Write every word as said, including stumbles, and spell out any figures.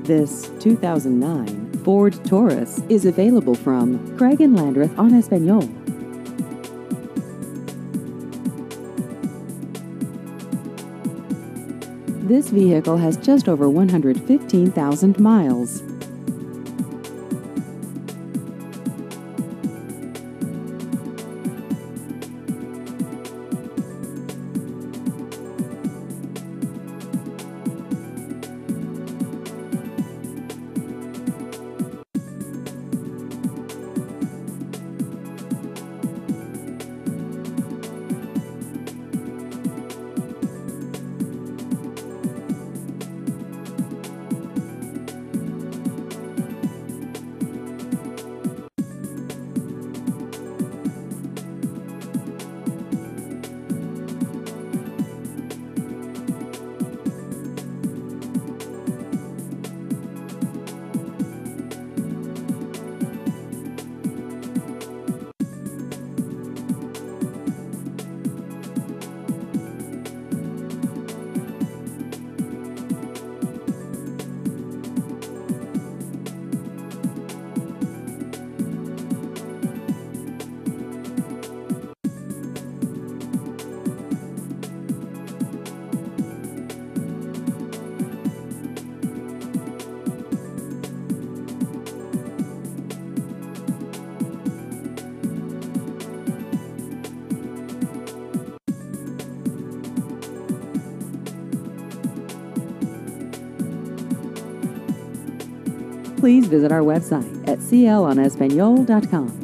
This two thousand nine Ford Taurus is available from Craig and Landreth on Espanol. This vehicle has just over one hundred fifteen thousand miles. Please visit our website at c l on espanol dot com.